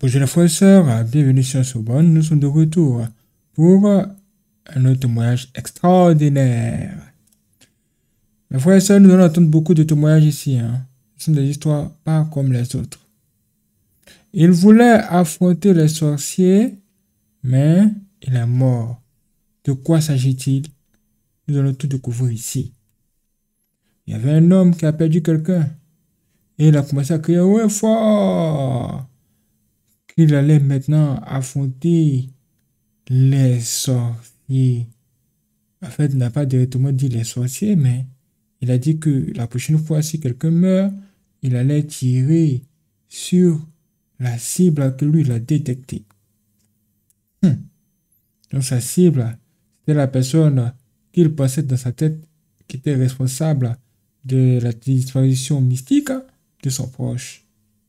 Bonjour les frères et sœurs, bienvenue sur Sorbonne. Nous sommes de retour pour un autre témoignage extraordinaire. Mes frères et sœurs, nous allons entendre beaucoup de témoignages ici. Ce sont des histoires pas comme les autres. Il voulait affronter les sorciers, mais il est mort. De quoi s'agit-il? Nous allons tout découvrir ici. Il y avait un homme qui a perdu quelqu'un et il a commencé à crier ouais fort qu'il allait maintenant affronter les sorciers. En fait, il n'a pas directement dit les sorciers, mais il a dit que la prochaine fois, si quelqu'un meurt, il allait tirer sur la cible que lui, il a détectée. Donc, sa cible, c'était la personne qu'il pensait dans sa tête qui était responsable de la disparition mystique de son proche.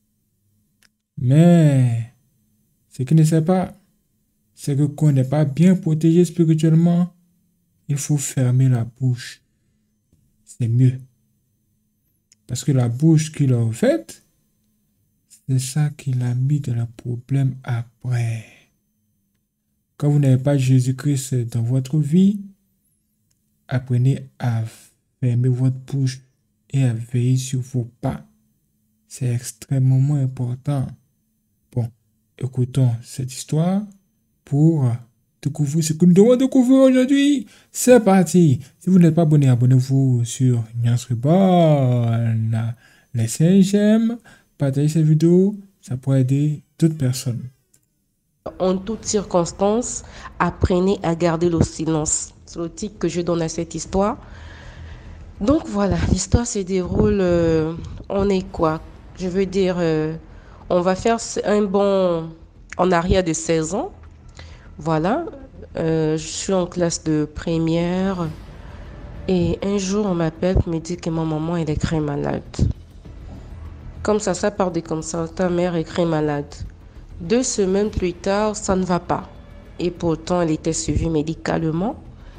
Mais ce qu'il ne sait pas, c'est que quand on n'est pas bien protégé spirituellement, il faut fermer la bouche. C'est mieux. Parce que la bouche qu'il a faite, c'est ça qui l'a mis dans le problème après. Quand vous n'avez pas Jésus-Christ dans votre vie, apprenez à fermer votre bouche et à veiller sur vos pas. C'est extrêmement important. Bon, écoutons cette histoire pour découvrir ce que nous devons découvrir aujourd'hui. C'est parti. Si vous n'êtes pas abonné, abonnez-vous sur Nyans Reborn. Laissez un j'aime, partagez cette vidéo, ça pourrait aider d'autres personnes. En toutes circonstances, apprenez à garder le silence. C'est le titre que je donne à cette histoire. Donc voilà, l'histoire se déroule, on est quoi? Je veux dire, on va faire un bond en arrière de 16 ans. Voilà, je suis en classe de première et un jour on m'appelle pour me dire que ma maman elle est très malade. Comme ça part de comme ça, ta mère est très malade. 2 semaines plus tard, ça ne va pas. Et pourtant, elle était suivie médicalement.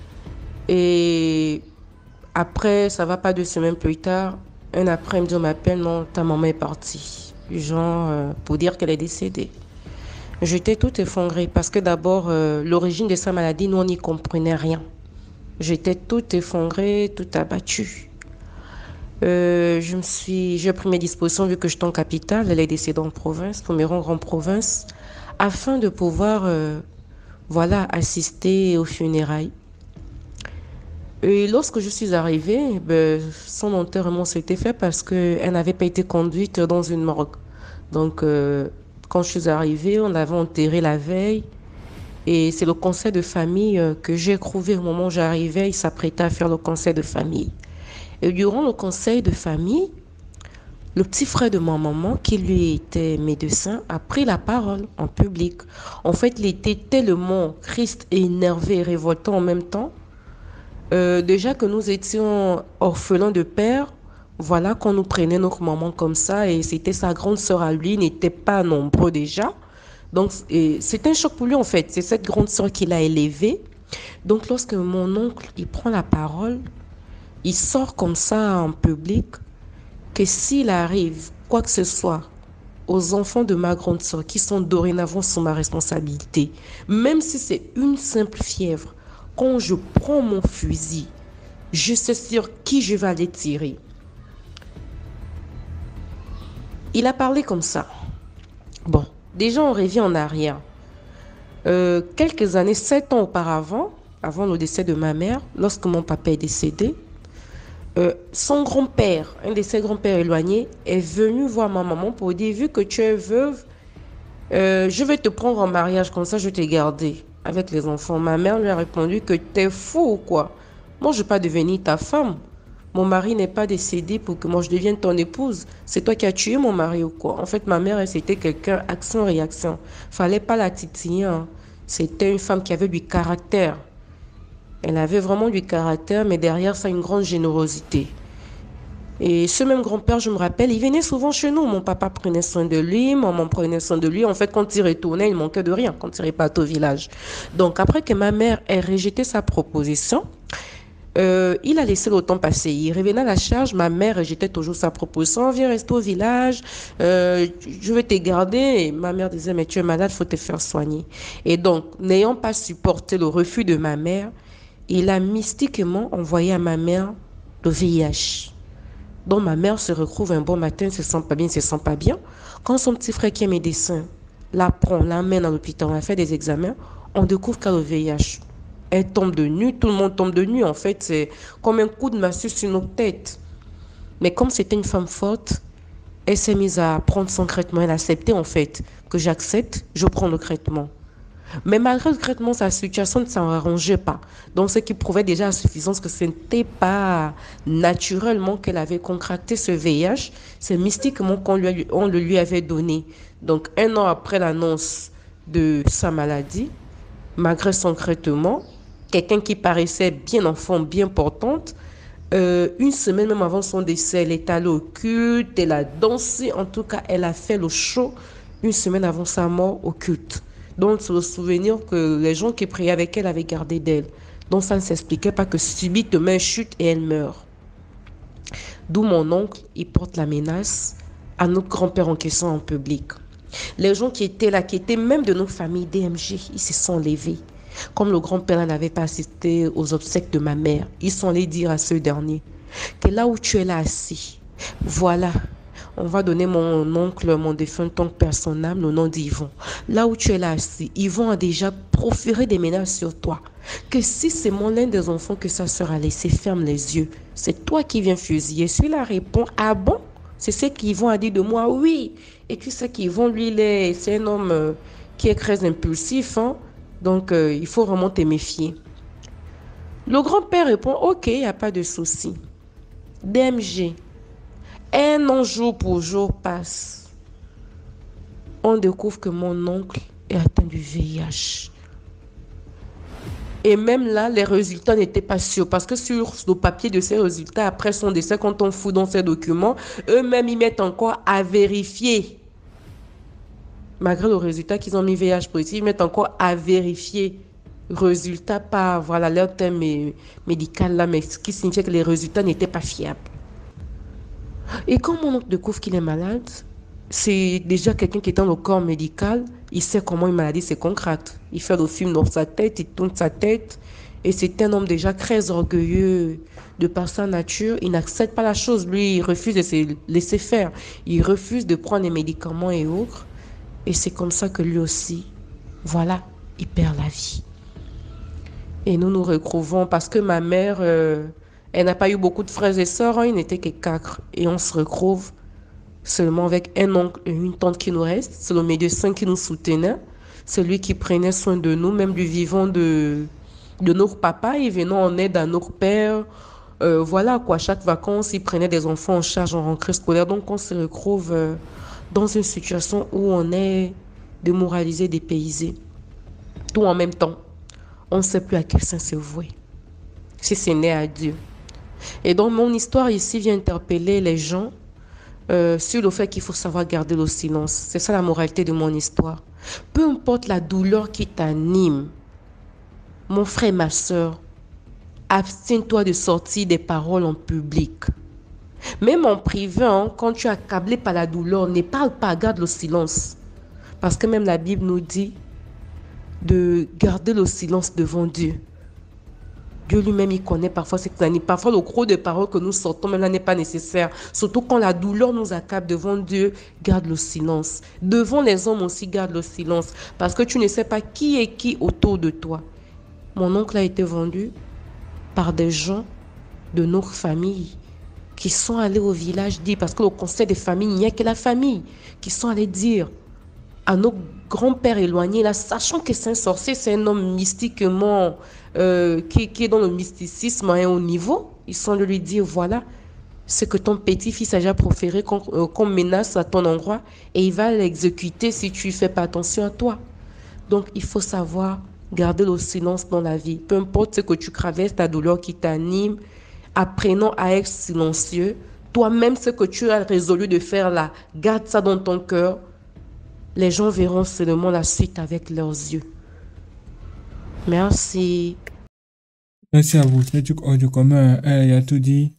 Et après, ça va pas 2 semaines plus tard. Un après-midi, on m'appelle, non, ta maman est partie. Genre, pour dire qu'elle est décédée. J'étais tout effondrée parce que d'abord, l'origine de sa maladie, nous, on n'y comprenait rien. J'étais tout effondrée, tout abattue. J'ai pris mes dispositions vu que j'étais en capitale, elle est décédée en province, pour me rendre en province, afin de pouvoir, assister aux funérailles. Et lorsque je suis arrivée, son enterrement s'était fait parce qu'elle n'avait pas été conduite dans une morgue. Donc, quand je suis arrivée, on l'avait enterrée la veille. Et c'est le conseil de famille que j'ai trouvé au moment où j'arrivais. Il s'apprêtait à faire le conseil de famille. Et durant le conseil de famille, le petit frère de ma maman, qui lui était médecin, a pris la parole en public. En fait, il était tellement triste et énervé et révoltant en même temps. Déjà que nous étions orphelins de père, voilà qu'on nous prenait notre maman comme ça et c'était sa grande sœur à lui, n'était pas nombreux déjà. Donc, c'est un choc pour lui en fait. C'est cette grande sœur qui l'a élevée. Donc, lorsque mon oncle, il prend la parole, il sort comme ça en public que s'il arrive quoi que ce soit aux enfants de ma grande sœur qui sont dorénavant sous ma responsabilité, même si c'est une simple fièvre, quand je prends mon fusil, je sais sur qui je vais aller tirer. Il a parlé comme ça. Bon, déjà on revient en arrière. Quelques années, 7 ans auparavant, avant le décès de ma mère, lorsque mon papa est décédé, son grand-père, un de ses grands-pères éloignés, est venu voir ma maman pour dire, vu que tu es veuve, je vais te prendre en mariage, comme ça je vais te garder avec les enfants. Ma mère lui a répondu que t'es fou ou quoi? Moi, je ne vais pas devenir ta femme. Mon mari n'est pas décédé pour que moi je devienne ton épouse. C'est toi qui as tué mon mari ou quoi? En fait, ma mère, c'était quelqu'un action-réaction. Fallait pas la titiller. C'était une femme qui avait du caractère. Elle avait vraiment du caractère, mais derrière ça, une grande générosité. Et ce même grand-père, je me rappelle, il venait souvent chez nous. Mon papa prenait soin de lui, maman prenait soin de lui. En fait, quand il retournait, il manquait de rien quand il repartait au village. Donc, après que ma mère ait rejeté sa proposition, Il a laissé le temps passer. Il revenait à la charge. Ma mère rejetait toujours sa proposition. Viens rester au village. Je vais te garder. Et ma mère disait, mais tu es malade, il faut te faire soigner. Et donc, n'ayant pas supporté le refus de ma mère, il a mystiquement envoyé à ma mère le VIH. Donc, ma mère se retrouve un bon matin, ne se sent pas bien, ne se sent pas bien. Quand son petit frère qui est médecin la prend, l'amène à l'hôpital, on a fait des examens, on découvre qu'elle a le VIH. Elle tombe de nuit, tout le monde tombe de nuit. En fait, c'est comme un coup de massue sur nos têtes. Mais comme c'était une femme forte, elle s'est mise à prendre son traitement. Elle a accepté, en fait, que j'accepte, je prends le traitement. Mais malgré le traitement, sa situation ne s'arrangeait pas. Donc, ce qui prouvait déjà à suffisance que ce n'était pas naturellement qu'elle avait contracté ce VIH, c'est mystiquement on le lui avait donné. Donc, un an après l'annonce de sa maladie, malgré son traitement, quelqu'un qui paraissait bien en forme, bien portante, une semaine même avant son décès, elle est allée au culte, elle a dansé, en tout cas, elle a fait le show une semaine avant sa mort au culte. Donc, c'est le souvenir que les gens qui priaient avec elle avaient gardé d'elle. Donc, ça ne s'expliquait pas que subitement elle chute et elle meurt. D'où mon oncle, il porte la menace à notre grand-père en question en public. Les gens qui étaient là, qui étaient même de nos familles DMG, ils se sont levés. Comme le grand-père n'avait pas assisté aux obsèques de ma mère, ils sont allés dire à ce dernier que là où tu es là assis, voilà, on va donner mon oncle, mon défunt oncle personnel, le nom d'Yvon. Là où tu es là assis, Yvon a déjà proféré des menaces sur toi. Que si c'est l'un des enfants que sa sœur a laissé, ferme les yeux. C'est toi qui viens fusiller. Celui-là répond, ah bon? C'est ce qu'Yvon a dit de moi, oui. Et tu sais qu'Yvon, lui, c'est un homme qui est très impulsif, hein? Donc, il faut vraiment te méfier. Le grand-père répond, ok, il n'y a pas de souci. DMG, un an jour pour jour passe. On découvre que mon oncle est atteint du VIH. Et même là, les résultats n'étaient pas sûrs. Parce que sur le papier de ces résultats, après son décès, quand on fout dans ces documents, eux-mêmes, ils mettent encore à vérifier. Malgré le résultat qu'ils ont mis VIH positif, ils mettent encore à vérifier. Résultat pas, voilà, leur terme médical là, mais ce qui signifiait que les résultats n'étaient pas fiables. Et quand mon oncle découvre qu'il est malade, c'est déjà quelqu'un qui est dans le corps médical, il sait comment une maladie se contracte. Il fait le film dans sa tête, il tourne sa tête. Et c'est un homme déjà très orgueilleux de par sa nature. Il n'accepte pas la chose. Lui, il refuse de se laisser faire. Il refuse de prendre les médicaments et autres. Et c'est comme ça que lui aussi, voilà, il perd la vie. Et nous nous retrouvons parce que ma mère, elle n'a pas eu beaucoup de frères et sœurs, hein, il n'était que 4. Et on se retrouve seulement avec un oncle et une tante qui nous restent. C'est le médecin qui nous soutenait, celui qui prenait soin de nous, même du vivant de notre papa. Il venait en aide à notre père. Voilà quoi, chaque vacances, il prenait des enfants en charge en rentrée scolaire. Donc on se retrouve dans une situation où on est démoralisé, dépaysé. Tout en même temps, on ne sait plus à quel saint se vouer, si c'est né à Dieu. Et donc mon histoire ici vient interpeller les gens sur le fait qu'il faut savoir garder le silence. C'est ça la moralité de mon histoire. Peu importe la douleur qui t'anime, mon frère, ma soeur, abstiens-toi de sortir des paroles en public. Même en privé, hein, quand tu es accablé par la douleur, ne parle pas, garde le silence. Parce que même la Bible nous dit de garder le silence devant Dieu. Dieu lui-même, il connaît parfois ce que parfois le gros des paroles que nous sortons, même là, n'est pas nécessaire. Surtout quand la douleur nous accable devant Dieu, garde le silence. Devant les hommes aussi, garde le silence. Parce que tu ne sais pas qui est qui autour de toi. Mon oncle a été vendu par des gens de notre famille qui sont allés au village dire, parce que le conseil des familles, il n'y a que la famille, qui sont allés dire à nos grands-pères éloignés, là, sachant que c'est un sorcier, c'est un homme mystiquement qui est dans le mysticisme à un haut niveau, ils sont de lui dire, voilà, ce que ton petit-fils a déjà proféré comme menace à ton endroit, et il va l'exécuter si tu ne fais pas attention à toi. Donc, il faut savoir garder le silence dans la vie. Peu importe ce que tu traverses, ta douleur qui t'anime, apprenons à être silencieux. Toi-même, ce que tu as résolu de faire là, garde ça dans ton cœur. Les gens verront seulement la suite avec leurs yeux. Merci. Merci à vous. C'est un truc hors du commun. Elle a tout dit.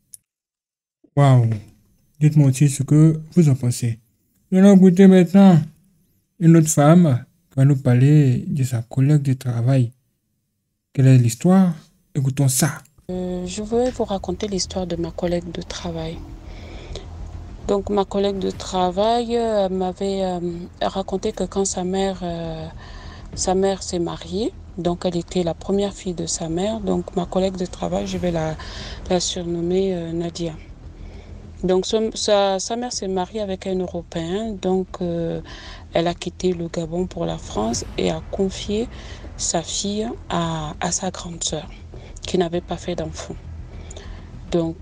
Waouh. Dites-moi aussi ce que vous en pensez. Nous allons écouter maintenant une autre femme qui va nous parler de sa collègue de travail. Quelle est l'histoire? Écoutons ça. Je voulais vous raconter l'histoire de ma collègue de travail. Donc ma collègue de travail m'avait raconté que quand sa mère s'est mariée, donc elle était la première fille de sa mère, donc ma collègue de travail, je vais la surnommer Nadia. Donc sa mère s'est mariée avec un Européen, donc elle a quitté le Gabon pour la France et a confié sa fille à sa grande sœur, qui n'avait pas fait d'enfant. Donc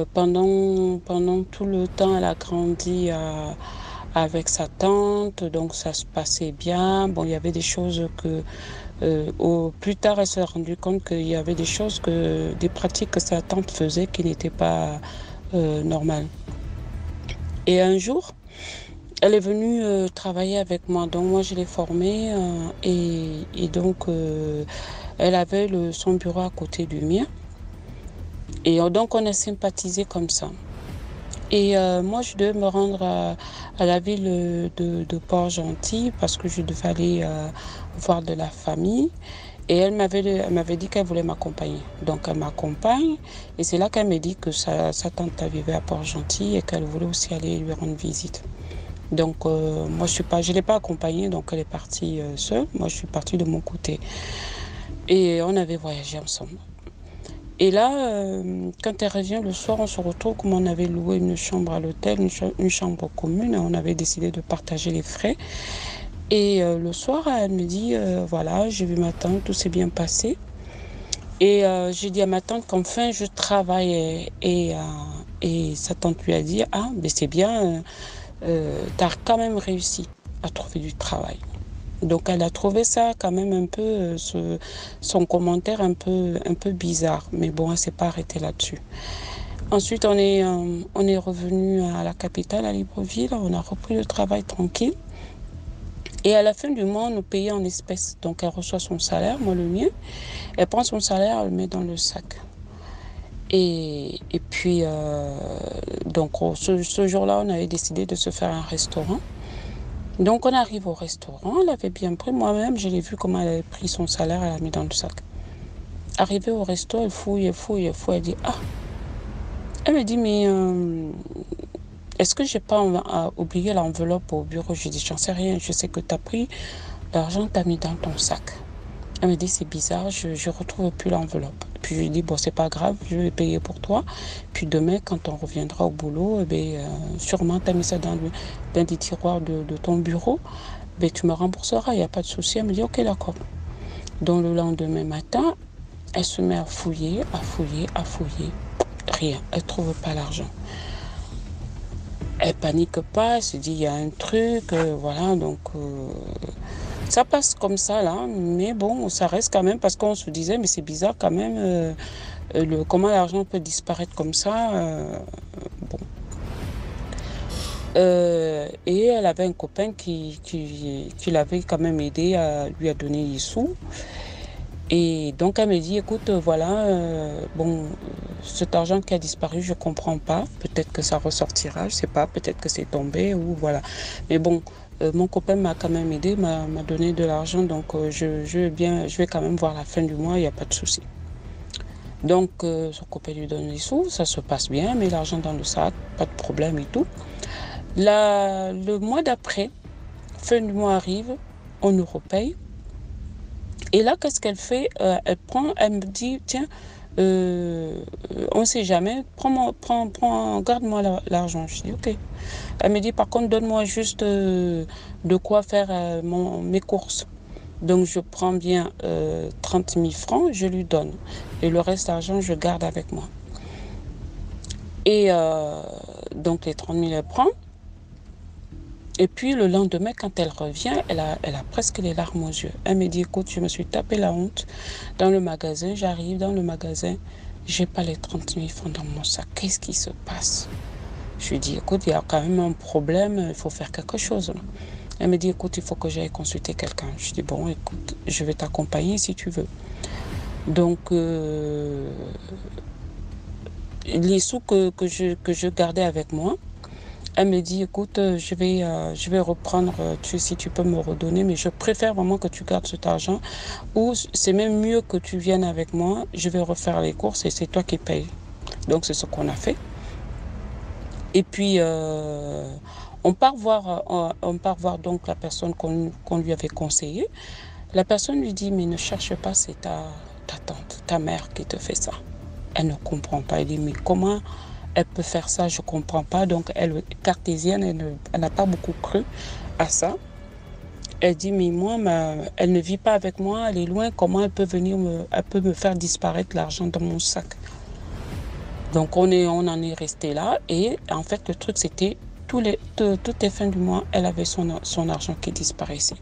pendant tout le temps, elle a grandi avec sa tante, donc ça se passait bien. Bon, il y avait des choses que plus tard, elle s'est rendue compte qu'il y avait des pratiques que sa tante faisait qui n'étaient pas normales. Et un jour, elle est venue travailler avec moi. Donc moi, je l'ai formée et donc elle avait son bureau à côté du mien. Et donc on a sympathisé comme ça. Et moi, je devais me rendre à la ville de Port-Gentil parce que je devais aller voir de la famille. Et elle m'avait dit qu'elle voulait m'accompagner. Donc elle m'accompagne et c'est là qu'elle me dit que sa tante vivait à Port-Gentil et qu'elle voulait aussi aller lui rendre visite. Donc moi, je ne l'ai pas accompagnée, donc elle est partie seule. Moi, je suis partie de mon côté. Et on avait voyagé ensemble. Et là, quand elle revient le soir, on se retrouve comme on avait loué une chambre à l'hôtel, une chambre commune. On avait décidé de partager les frais. Et le soir, elle me dit, voilà, j'ai vu ma tante, tout s'est bien passé. Et j'ai dit à ma tante qu'enfin, je travaille. Et sa tante lui a dit, ah, mais c'est bien, t'as quand même réussi à trouver du travail. Donc elle a trouvé ça quand même un peu, son commentaire un peu bizarre. Mais bon, elle ne s'est pas arrêtée là-dessus. Ensuite, on est revenu à la capitale, à Libreville. On a repris le travail tranquille. Et à la fin du mois, on nous payait en espèces. Donc elle reçoit son salaire, moi le mien. Elle prend son salaire, elle le met dans le sac. Et puis, donc ce jour-là, on avait décidé de se faire un restaurant. Donc on arrive au restaurant, elle avait bien pris, moi-même je l'ai vu comment elle avait pris son salaire, elle l'a mis dans le sac. Arrivée au resto, elle fouille, elle dit ah. Elle me dit mais est-ce que j'ai pas oublié l'enveloppe au bureau? Je dis j'en sais rien, je sais que tu as pris l'argent, tu as mis dans ton sac. Elle me dit c'est bizarre, je retrouve plus l'enveloppe. Puis je lui dis bon c'est pas grave, je vais payer pour toi. Puis demain quand on reviendra au boulot, sûrement tu as mis ça dans des tiroirs de ton bureau, tu me rembourseras, il n'y a pas de souci. Elle me dit ok d'accord. Donc le lendemain matin, elle se met à fouiller, rien, elle trouve pas l'argent. Elle panique pas, elle se dit il y a un truc, voilà donc. Ça passe comme ça, là, mais bon, ça reste quand même, parce qu'on se disait, mais c'est bizarre quand même, comment l'argent peut disparaître comme ça. Bon. Et elle avait un copain qui l'avait quand même aidé, lui a donné les sous. Et donc, elle me dit, écoute, voilà, bon, cet argent qui a disparu, je comprends pas. Peut-être que ça ressortira, je sais pas, peut-être que c'est tombé, ou voilà. Mais bon, mon copain m'a quand même aidé, m'a donné de l'argent, donc je vais quand même voir la fin du mois, il n'y a pas de souci. Donc, son copain lui donne les sous, ça se passe bien, met l'argent dans le sac, pas de problème et tout. Le mois d'après, fin du mois arrive, on nous repaye. Et là, qu'est-ce qu'elle fait? Elle me dit, tiens, on ne sait jamais, garde-moi l'argent. Je dis, ok. Elle me dit, par contre, donne-moi juste de quoi faire mes courses. Donc, je prends bien 30 000 francs, je lui donne. Et le reste d'argent, je garde avec moi. Et donc, les 30 000, elle prend. Et puis, le lendemain, quand elle revient, elle a presque les larmes aux yeux. Elle me dit, écoute, je me suis tapé la honte dans le magasin. J'arrive dans le magasin, j'ai pas les 30 000 francs dans mon sac. Qu'est-ce qui se passe? Je lui dis, écoute, il y a quand même un problème, il faut faire quelque chose. Là. Elle me dit, écoute, il faut que j'aille consulter quelqu'un. Je dis, bon, écoute, je vais t'accompagner si tu veux. Donc, les sous que je gardais avec moi, elle me dit, écoute, je vais reprendre, si tu peux me redonner, mais je préfère vraiment que tu gardes cet argent, ou c'est même mieux que tu viennes avec moi, je vais refaire les courses et c'est toi qui payes. Donc, c'est ce qu'on a fait. Et puis, on part voir donc la personne qu'on lui avait conseillée. La personne lui dit, mais ne cherche pas, c'est ta tante, ta mère qui te fait ça. Elle ne comprend pas. Elle dit, mais comment elle peut faire ça? Je ne comprends pas. Donc, elle, cartésienne, elle n'a pas beaucoup cru à ça. Elle dit, mais moi, elle ne vit pas avec moi, elle est loin. Comment elle peut elle peut me faire disparaître l'argent dans mon sac? Donc, on en est resté là. Et en fait, le truc, c'était toutes les fins du mois, elle avait son argent qui disparaissait.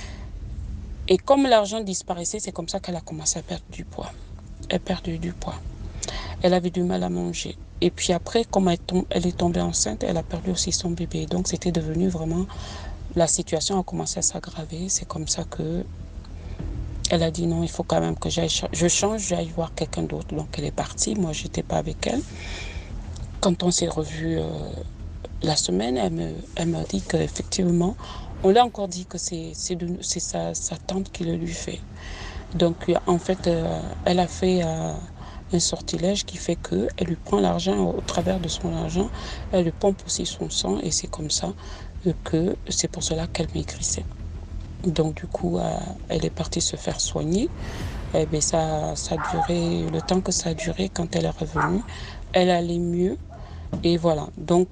Et comme l'argent disparaissait, c'est comme ça qu'elle a commencé à perdre du poids. Elle perdait du poids. Elle avait du mal à manger. Et puis après, comme elle est tombée enceinte, elle a perdu aussi son bébé. Donc, c'était devenu vraiment... La situation a commencé à s'aggraver. C'est comme ça que elle a dit non, il faut quand même que je change, j'aille voir quelqu'un d'autre. Donc, elle est partie. Moi, je n'étais pas avec elle. Quand on s'est revus la semaine, elle m'a dit qu'effectivement, on l'a encore dit que c'est sa tante qui le lui fait. Donc, en fait, elle a fait un sortilège qui fait qu'elle lui prend l'argent au travers de son argent, elle lui pompe aussi son sang et c'est comme ça que c'est pour cela qu'elle maigrissait. Donc, du coup, elle est partie se faire soigner. Et bien, ça a duré, le temps que ça a duré, quand elle est revenue, elle allait mieux. Et voilà, donc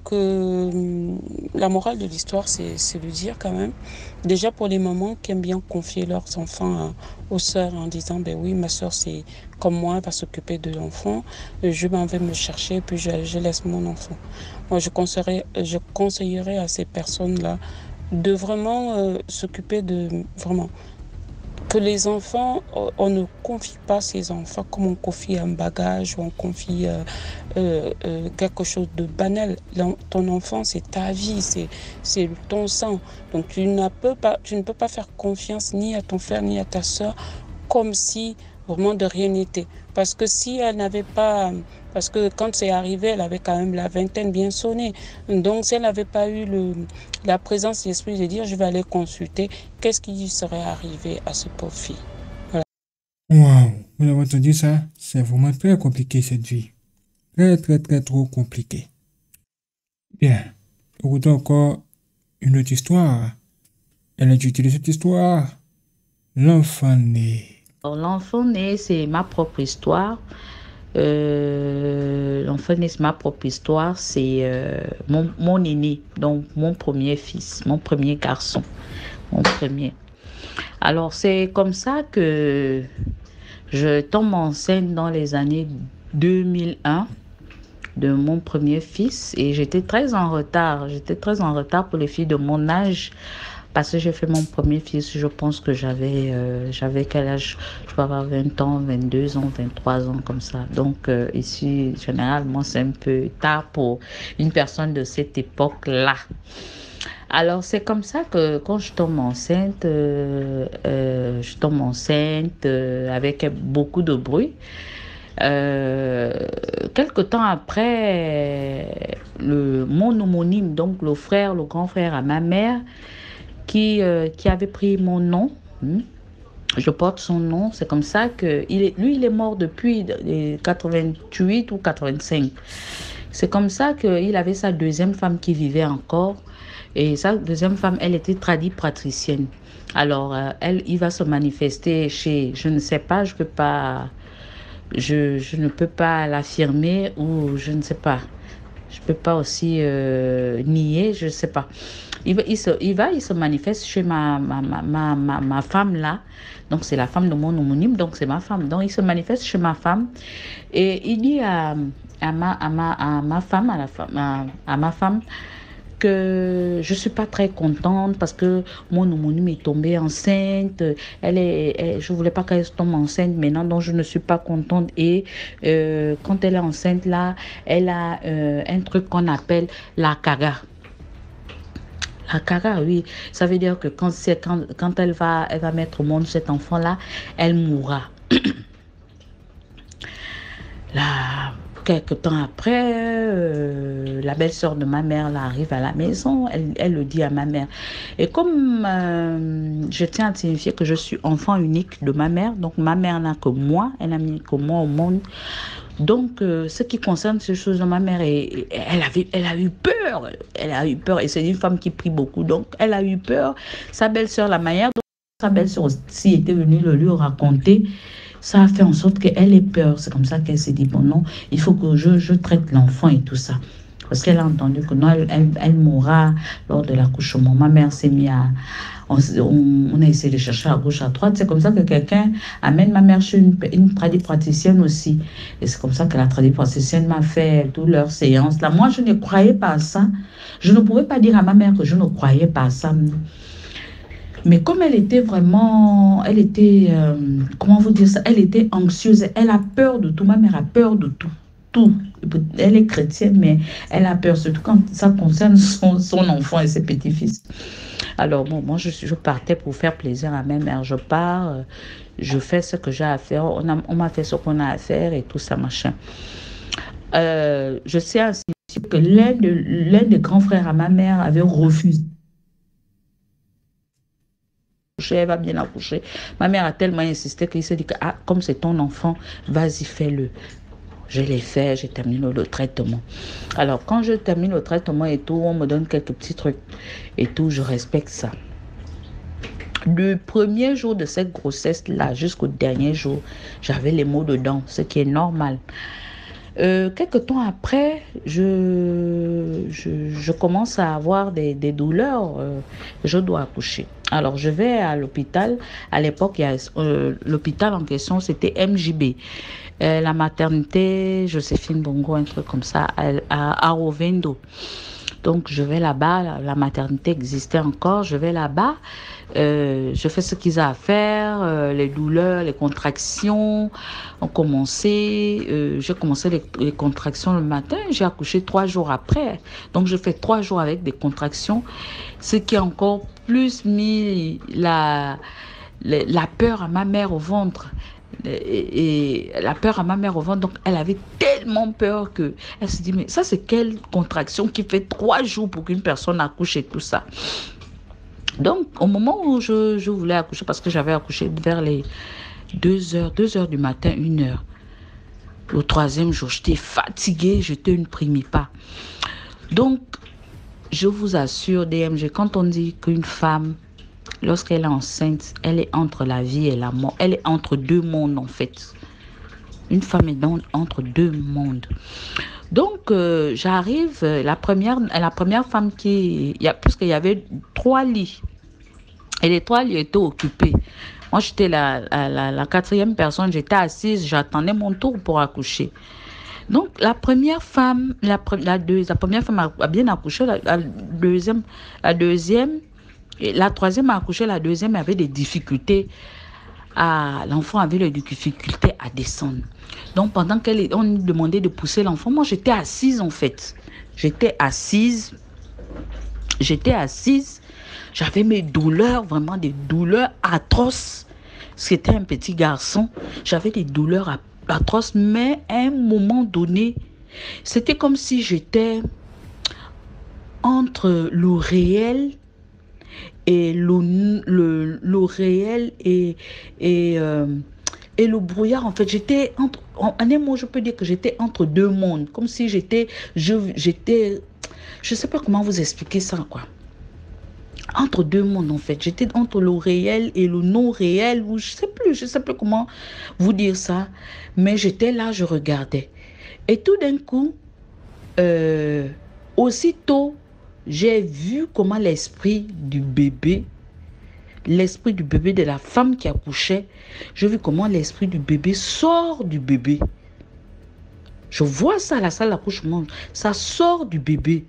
la morale de l'histoire, c'est de dire quand même, déjà pour les mamans qui aiment bien confier leurs enfants aux sœurs en disant, ben oui, ma sœur, c'est comme moi, elle va s'occuper de l'enfant, je m'en vais me chercher, puis je laisse mon enfant. Moi, je conseillerais à ces personnes-là de vraiment s'occuper de, vraiment, que les enfants, on ne confie pas ses enfants comme on confie un bagage ou on confie quelque chose de banal. Ton enfant, c'est ta vie, c'est ton sang. Donc tu ne peux pas faire confiance ni à ton frère ni à ta soeur comme si vraiment de rien n'était. Parce que si elle n'avait pas... Parce que quand c'est arrivé, elle avait quand même la vingtaine bien sonnée. Donc, si elle n'avait pas eu la présence d'esprit de dire, je vais aller consulter, qu'est-ce qui serait arrivé à ce pauvre fille? Voilà. Waouh, vous avez entendu ça? C'est vraiment très compliqué cette vie. Très, très, très, trop compliqué. Bien. Écoutons encore une autre histoire. Elle a utilisé cette histoire. L'enfant né. L'enfant né, c'est ma propre histoire. L'enfant né, c'est ma propre histoire. C'est mon aîné, donc mon premier fils, mon premier garçon, mon premier. Alors, c'est comme ça que je tombe enceinte dans les années 2001 de mon premier fils et j'étais très en retard. J'étais très en retard pour les filles de mon âge. Parce que j'ai fait mon premier fils, je pense que j'avais quel âge? Je peux avoir 20 ans, 22 ans, 23 ans, comme ça. Donc, ici, généralement, c'est un peu tard pour une personne de cette époque-là. Alors, c'est comme ça que quand je tombe enceinte, avec beaucoup de bruit. Quelque temps après, mon homonyme, donc le grand frère à ma mère, qui avait pris mon nom. Je porte son nom. C'est comme ça que lui, il est mort depuis 88 ou 85. C'est comme ça qu'il avait sa deuxième femme qui vivait encore. Et sa deuxième femme, elle était patricienne. Alors, il va se manifester chez, je ne sais pas, je ne peux pas l'affirmer ou je ne sais pas. Je peux pas aussi nier, je ne sais pas. Il se manifeste chez ma femme là. Donc, c'est la femme de mon homonyme, donc c'est ma femme. Donc, il se manifeste chez ma femme et il dit à ma femme que je suis pas très contente parce que mon homonyme est tombée enceinte. Je voulais pas qu'elle tombe enceinte maintenant, donc je ne suis pas contente. Et quand elle est enceinte là, elle a un truc qu'on appelle la caga. La caga, oui. Ça veut dire que quand elle va mettre au monde cet enfant-là, elle mourra. Là, quelques temps après, la belle-sœur de ma mère là, arrive à la maison, elle le dit à ma mère. Et comme je tiens à signifier que je suis enfant unique de ma mère, donc ma mère n'a que moi, elle n'a mis que moi au monde. Donc, ce qui concerne ces choses de ma mère, elle a eu peur. Elle a eu peur. Et c'est une femme qui prie beaucoup. Donc, elle a eu peur. Sa belle-sœur, la manière dont sa belle-sœur aussi était venue le lui raconter, ça a fait en sorte qu'elle ait peur. C'est comme ça qu'elle s'est dit, bon, non, il faut que je traite l'enfant et tout ça. Parce qu'elle a entendu que non, elle mourra lors de l'accouchement. Ma mère s'est mise à... On a essayé de chercher à gauche, à droite. C'est comme ça que quelqu'un amène ma mère chez une tradipraticienne aussi. Et c'est comme ça que la tradipraticienne m'a fait toutes leurs séances. Là, moi, je ne croyais pas à ça. Je ne pouvais pas dire à ma mère que je ne croyais pas à ça. Mais comme elle était vraiment... Elle était... comment vous dire ça? Elle était anxieuse. Elle a peur de tout. Ma mère a peur de tout. Tout. Elle est chrétienne, mais elle a peur, surtout quand ça concerne son enfant et ses petits-fils. Alors, bon, moi, je partais pour faire plaisir à ma mère. Je pars, je fais ce que j'ai à faire. On m'a fait ce qu'on a à faire et tout ça, machin. Je sais ainsi que l'un des grands frères à ma mère avait refusé. Elle va bien accoucher. Ma mère a tellement insisté qu'il s'est dit que, ah, comme c'est ton enfant, vas-y, fais-le. Je l'ai fait, j'ai terminé le traitement. Alors, quand je termine le traitement et tout, on me donne quelques petits trucs et tout, je respecte ça. Le premier jour de cette grossesse-là, jusqu'au dernier jour, j'avais les maux dedans, ce qui est normal. Quelques temps après, je commence à avoir des douleurs. Je dois accoucher. Alors, je vais à l'hôpital. À l'époque, l'hôpital en question, c'était MJB. La maternité Joséphine Bongo, un truc comme ça, à Rovendo. Donc, je vais là-bas. La maternité existait encore. Je vais là-bas. Je fais ce qu'ils ont à faire. Les douleurs, les contractions ont commencé. J'ai commencé les contractions le matin. J'ai accouché 3 jours après. Donc, je fais 3 jours avec des contractions. Ce qui a encore plus mis la peur à ma mère au ventre. Et la peur à ma mère au ventre, donc elle avait tellement peur que elle se dit, mais ça c'est quelle contraction qui fait 3 jours pour qu'une personne accouche et tout ça. Donc au moment où je voulais accoucher, parce que j'avais accouché vers les 2 heures du matin, 1 heure, au 3e jour, j'étais fatiguée, j'étais une primipa. Donc je vous assure, DMG, quand on dit qu'une femme, lorsqu'elle est enceinte, elle est entre la vie et la mort. Elle est entre 2 mondes, en fait. Une femme est entre 2 mondes. Donc, j'arrive, la première femme puisqu'il y avait 3 lits. Et les 3 lits étaient occupés. Moi, j'étais la 4e personne. J'étais assise, j'attendais mon tour pour accoucher. Donc, la première femme a bien accouché. La deuxième... Et la 3e a accouché, la 2e avait des difficultés. L'enfant avait des difficultés à descendre. Donc, pendant on nous demandait de pousser l'enfant, moi, j'étais assise, en fait. J'étais assise. J'avais mes douleurs, vraiment des douleurs atroces. C'était un petit garçon. J'avais des douleurs atroces, mais à un moment donné, c'était comme si j'étais entre le réel et le réel et le brouillard. En fait, j'étais en un mot, je peux dire que j'étais entre 2 mondes, comme si je sais pas comment vous expliquer ça, quoi. Entre 2 mondes, en fait. J'étais entre le réel et le non réel, ou je sais plus comment vous dire ça, mais j'étais là, je regardais. Et tout d'un coup, aussitôt, j'ai vu comment l'esprit du bébé de la femme qui accouchait, j'ai vu comment l'esprit du bébé sort du bébé. Je vois ça à la salle d'accouchement, ça sort du bébé.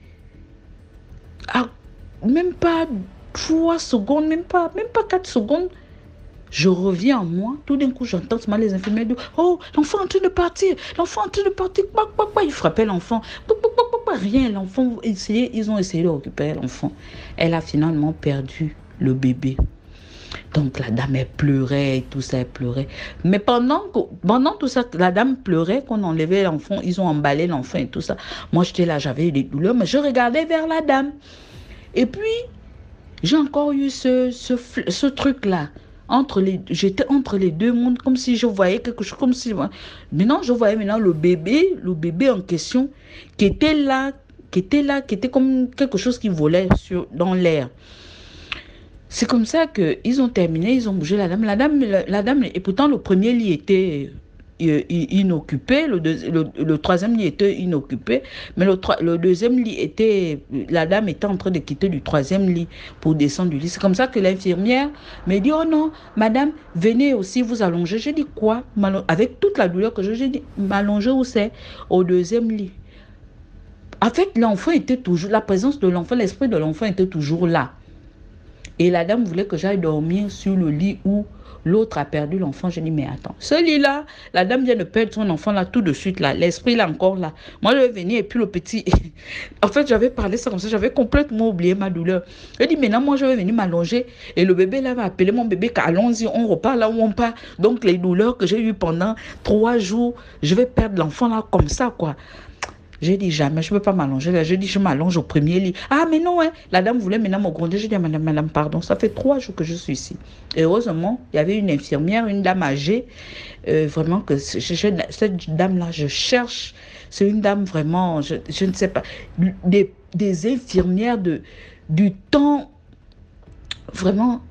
Même pas 3 secondes, même pas 4 secondes, je reviens en moi. Tout d'un coup, j'entends les infirmières dire, oh, l'enfant est en train de partir, ils frappaient l'enfant, rien, l'enfant, ils ont essayé de récupérer l'enfant. Elle a finalement perdu le bébé. Donc la dame, elle pleurait et tout ça, elle pleurait. Mais pendant tout ça, la dame pleurait, qu'on enlevait l'enfant, ils ont emballé l'enfant et tout ça. Moi, j'étais là, j'avais des douleurs, mais je regardais vers la dame. Et puis, j'ai encore eu ce truc-là. J'étais entre les deux mondes, comme si je voyais quelque chose, comme si... Maintenant, je voyais maintenant le bébé en question, qui était là, qui était comme quelque chose qui volait dans l'air. C'est comme ça qu'ils ont terminé, ils ont bougé la dame. La dame, et pourtant le premier lit était inoccupé, le troisième lit était inoccupé, mais le deuxième lit était, la dame était en train de quitter du troisième lit pour descendre du lit. C'est comme ça que l'infirmière m'a dit, oh non, madame, venez aussi vous allonger. J'ai dit quoi? Avec toute la douleur que j'ai dit, m'allonger où c'est? Au deuxième lit. En fait, l'enfant était toujours, la présence de l'enfant, l'esprit de l'enfant était toujours là. Et la dame voulait que j'aille dormir sur le lit où l'autre a perdu l'enfant. J'ai dit, mais attends, ce lit-là, la dame vient de perdre son enfant là tout de suite, là. L'esprit, là, encore là. Moi, je vais venir et puis le petit... En fait, j'avais parlé ça comme ça, j'avais complètement oublié ma douleur. Je dis, maintenant, moi, je vais venir m'allonger. Et le bébé, là, va appeler mon bébé, allons-y, on repart là où on part. Donc, les douleurs que j'ai eues pendant 3 jours, je vais perdre l'enfant là comme ça, quoi. J'ai dit jamais, je ne peux pas m'allonger là. J'ai dit, je m'allonge au premier lit. Ah, mais non, hein. La dame voulait maintenant me gronder. J'ai dit, madame, pardon, ça fait 3 jours que je suis ici. Et heureusement, il y avait une infirmière, une dame âgée. Vraiment, que cette dame-là, je cherche. C'est une dame vraiment, je ne sais pas, des infirmières du temps. Vraiment,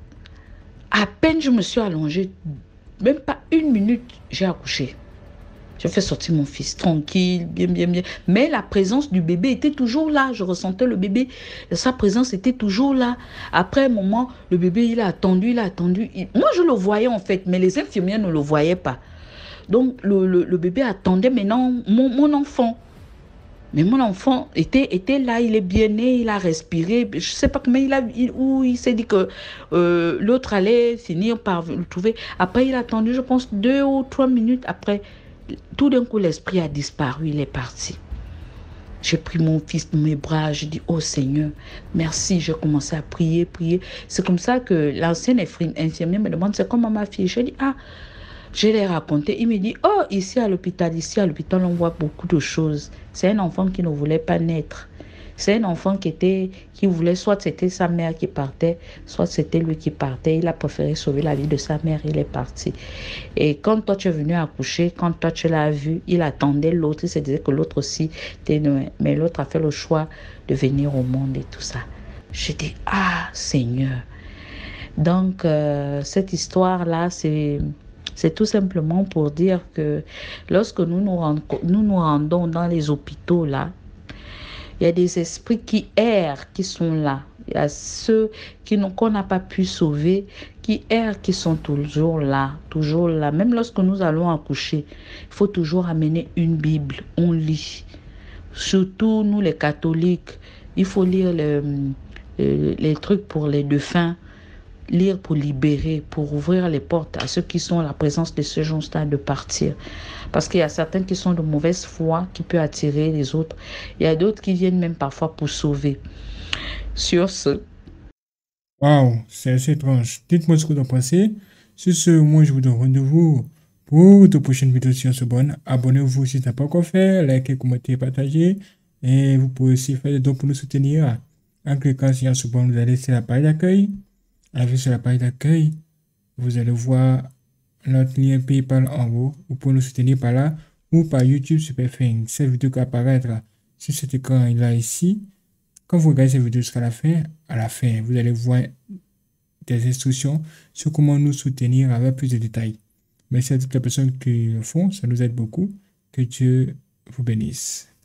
à peine je me suis allongée, même pas 1 minute, j'ai accouché. Je fais sortir mon fils tranquille, bien. Mais la présence du bébé était toujours là. Je ressentais le bébé. Sa présence était toujours là. Après un moment, le bébé, il a attendu. Moi, je le voyais en fait, mais les infirmières ne le voyaient pas. Donc, le bébé attendait maintenant mon enfant. Mais mon enfant était là, il est bien né, il a respiré. Je ne sais pas comment il s'est dit que l'autre allait finir par le trouver. Après, il a attendu, je pense, 2 ou 3 minutes après. Tout d'un coup, l'esprit a disparu, il est parti. J'ai pris mon fils dans mes bras, j'ai dit, oh Seigneur, merci. J'ai commencé à prier. C'est comme ça que l'ancienne infirmière me demande, c'est comment ma fille? Je dis, ah, je l'ai raconté. Il me dit, oh, ici à l'hôpital, on voit beaucoup de choses. C'est un enfant qui ne voulait pas naître. C'est un enfant qui voulait, soit c'était sa mère qui partait, soit c'était lui qui partait. Il a préféré sauver la vie de sa mère, il est parti. Et quand toi tu es venu accoucher, quand toi tu l'as vu, il attendait l'autre, il se disait que l'autre aussi était... Mais l'autre a fait le choix de venir au monde et tout ça. Je dis, ah Seigneur. Donc, cette histoire-là, c'est tout simplement pour dire que lorsque nous nous rendons dans les hôpitaux, là, il y a des esprits qui errent, qui sont là. Il y a ceux qu'on n'a pas pu sauver, qui errent, qui sont toujours là, toujours là. Même lorsque nous allons accoucher, il faut toujours amener une Bible, on lit. Surtout nous les catholiques, il faut lire les trucs pour les défunts, lire pour libérer, pour ouvrir les portes à ceux qui sont à la présence de ce gens-là de partir. Parce qu'il y a certains qui sont de mauvaise foi, qui peuvent attirer les autres. Il y a d'autres qui viennent même parfois pour sauver. Sur ce. Waouh, c'est assez étrange. Dites-moi ce que vous en pensez. Sur ce, moi, je vous donne rendez-vous pour de prochaines vidéos sur Science-Bonne. Abonnez-vous si ce n'est pas encore fait. Likez, commentez, partagez. Et vous pouvez aussi faire des dons pour nous soutenir. En cliquant sur Science-Bonne, vous allez sur la page d'accueil. Arrivez sur la page d'accueil, vous allez voir notre lien PayPal en haut. Vous pouvez nous soutenir par là ou par YouTube Superfing. Cette vidéo qui apparaîtra sur cet écran là ici. Quand vous regardez cette vidéo jusqu'à la fin, à la fin, vous allez voir des instructions sur comment nous soutenir avec plus de détails. Merci à toutes les personnes qui le font, ça nous aide beaucoup. Que Dieu vous bénisse.